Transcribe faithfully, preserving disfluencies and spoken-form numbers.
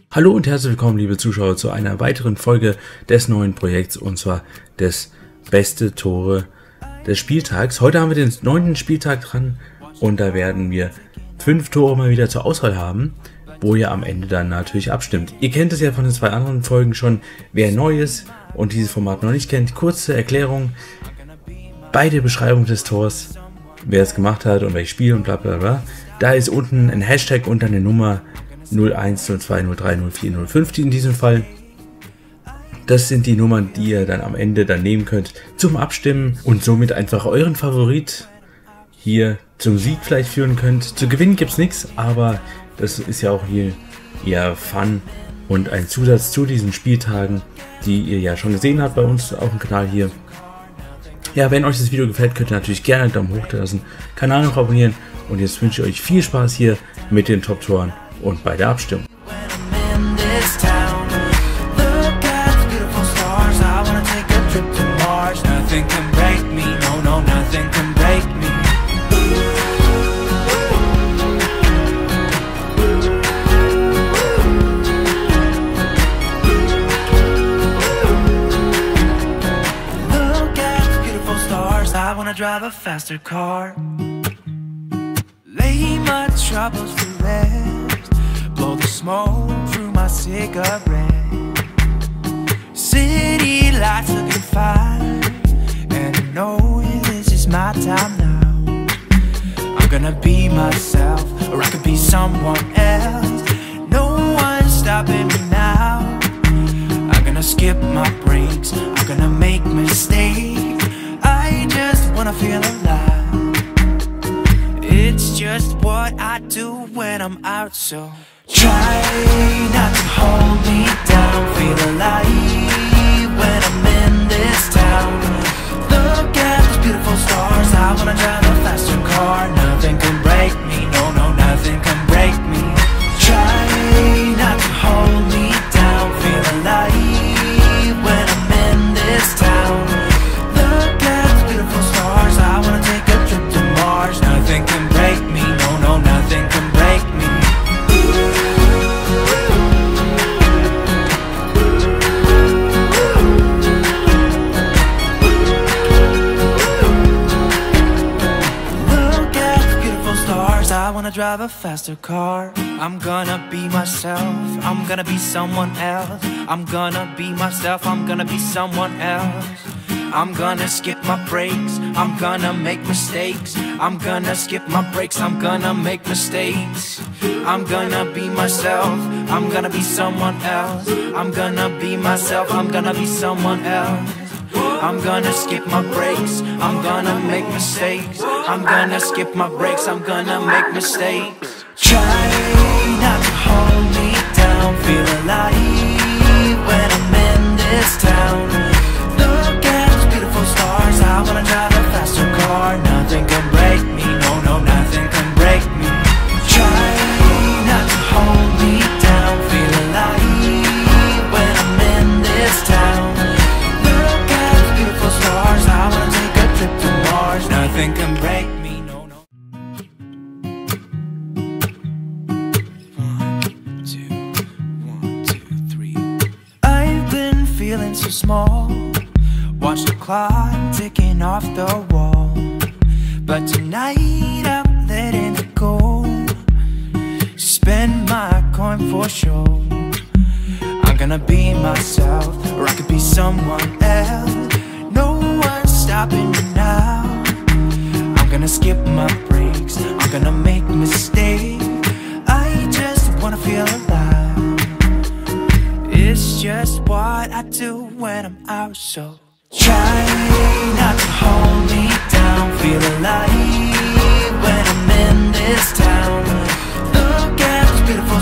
Hallo und herzlich willkommen, liebe Zuschauer, zu einer weiteren Folge des neuen Projekts, und zwar des beste Tore des Spieltags. Heute haben wir den neunten Spieltag dran und da werden wir fünf Tore mal wieder zur Auswahl haben, wo ihr am Ende dann natürlich abstimmt. Ihr kennt es ja von den zwei anderen Folgen schon, wer neu ist und dieses Format noch nicht kennt. Kurze Erklärung bei der Beschreibung des Tors, wer es gemacht hat und welches Spiel und bla bla bla. Da ist unten ein Hashtag und dann eine Nummer null eins null zwei null drei null vier null fünf in diesem Fall. Das sind die Nummern, die ihr dann am Ende dann nehmen könnt zum Abstimmen und somit einfach euren Favorit hier zum Sieg vielleicht führen könnt. Zu gewinnen gibt es nichts, aber das ist ja auch hier eher Fun und ein Zusatz zu diesen Spieltagen, die ihr ja schon gesehen habt bei uns auf dem Kanal hier. Ja, wenn euch das Video gefällt, könnt ihr natürlich gerne einen Daumen hoch da lassen, Kanal noch abonnieren und jetzt wünsche ich euch viel Spaß hier mit den Top-Toren und bei der Abstimmung. I wanna drive a faster car, lay my troubles to rest, blow the smoke through my cigarette. City lights looking fine, and I know this is my time now. I'm gonna be myself, or I could be someone else. No one's stopping me now. I'm gonna skip my breaks, I'm gonna make mistakes. I just wanna feel alive. It's just what I do when I'm out, so try not to hold me down. Feel alive when I'm in this town. Look at those beautiful stars. I wanna drive a faster car. Nothing can break me, no, no, nothing can break me. Try not to hold me down. Feel alive when I'm in this town. Nothing can break me, no, no, nothing can break me. Look at the beautiful stars, I wanna drive a faster car. I'm gonna be myself, I'm gonna be someone else. I'm gonna be myself, I'm gonna be someone else. I'm gonna skip my breaks, I'm gonna make mistakes. I'm gonna skip my breaks, I'm gonna make mistakes. I'm gonna be myself, I'm gonna be someone else. I'm gonna be myself, I'm gonna be someone else. I'm gonna skip my breaks, I'm gonna make mistakes. I'm gonna skip my breaks, I'm gonna make mistakes. Try not to hold me down. Feel alive when I'm in this town. Look at stars, I wanna drive a faster car. Nothing can break me, no, no, nothing can break me. Try not to hold me down. Feel alive when I'm in this town. Look at the beautiful stars, I wanna take a trip to Mars. Nothing can break me, no, no. One, two, one, two, three. I've been feeling so small. Watch the clock ticking off the wall, but tonight I'm letting it go. Spend my coin for sure. I'm gonna be myself, or I could be someone else. No one's stopping me now. I'm gonna skip my breaks, I'm gonna make mistakes. I just wanna feel alive. It's just what I do when I'm out, so try not to hold me down. Feel alive when I'm in this town. Look at those beautiful